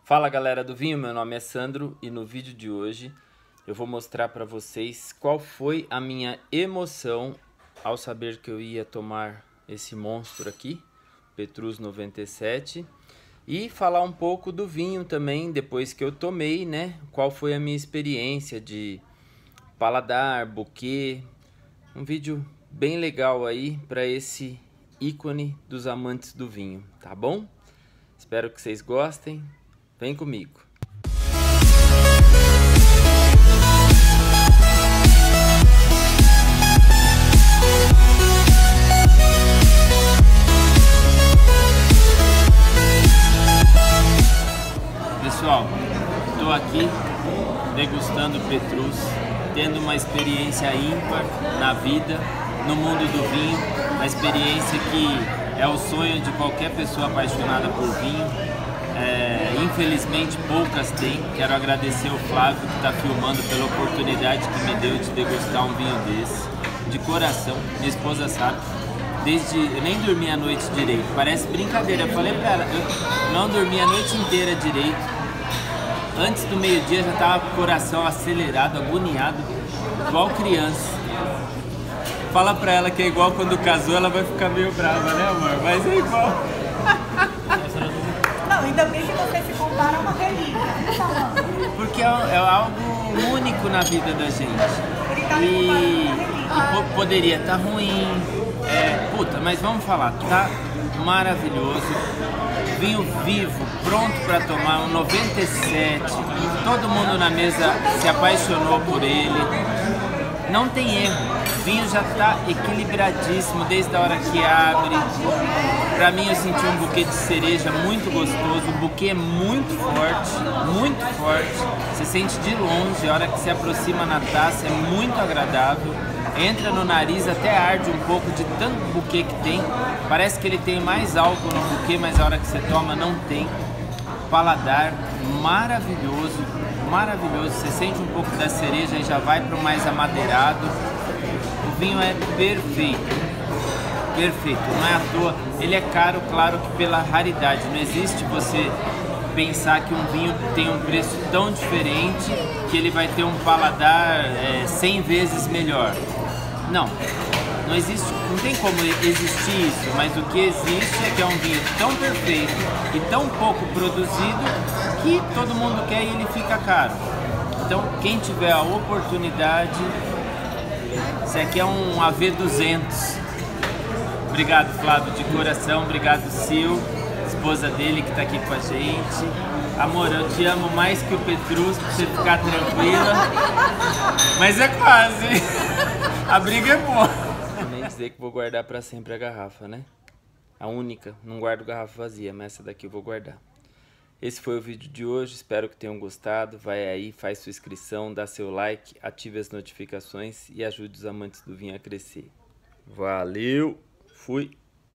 Fala galera do vinho, meu nome é Sandro e no vídeo de hoje eu vou mostrar para vocês qual foi a minha emoção ao saber que eu ia tomar esse monstro aqui, Petrus 97, e falar um pouco do vinho também depois que eu tomei, né? Qual foi a minha experiência de paladar, buquê, um vídeo bem legal aí para esse ícone dos amantes do vinho, tá bom? Espero que vocês gostem. Vem comigo. Pessoal, estou aqui degustando Petrus, tendo uma experiência ímpar na vida, no mundo do vinho, uma experiência que é o sonho de qualquer pessoa apaixonada por vinho. Infelizmente poucas têm. Quero agradecer o Flávio que está filmando pela oportunidade que me deu de degustar um vinho desse, de coração. Minha esposa sabe, eu nem dormi a noite direito, parece brincadeira, eu falei pra ela, eu não dormi a noite inteira direito, antes do meio-dia já estava com o coração acelerado, agoniado, igual criança. Fala pra ela que é igual quando casou, ela vai ficar meio brava, né amor? Mas é igual. Não, ainda bem que você se compara a uma relíquia. Porque é algo único na vida da gente. E poderia estar ruim. Puta, mas vamos falar, tá maravilhoso. Vinho vivo, pronto para tomar, um 97. Todo mundo na mesa se apaixonou por ele. Não tem erro. O vinho já está equilibradíssimo desde a hora que abre. Pra mim eu senti um buquê de cereja muito gostoso, o buquê é muito forte, você sente de longe, a hora que se aproxima na taça é muito agradável, entra no nariz, até arde um pouco de tanto buquê que tem, parece que ele tem mais álcool no buquê, mas a hora que você toma não tem. Paladar maravilhoso, você sente um pouco da cereja e já vai para o mais amadeirado, o vinho é perfeito, não é à toa. Ele é caro, claro que pela raridade. Não existe você pensar que um vinho tem um preço tão diferente que ele vai ter um paladar 100 vezes melhor. Não existe, não tem como existir isso, mas o que existe é que é um vinho tão perfeito e tão pouco produzido que todo mundo quer e ele fica caro. Então quem tiver a oportunidade, esse aqui é um AV200. Obrigado, Flávio, de coração. Obrigado, Sil, esposa dele que tá aqui com a gente. Amor, eu te amo mais que o Petrus, pra você ficar tranquila. Mas é quase. A briga é boa. Nem dizer que vou guardar pra sempre a garrafa, né? A única. Não guardo garrafa vazia, mas essa daqui eu vou guardar. Esse foi o vídeo de hoje. Espero que tenham gostado. Vai aí, faz sua inscrição, dá seu like, ative as notificações e ajude os amantes do vinho a crescer. Valeu! Fui!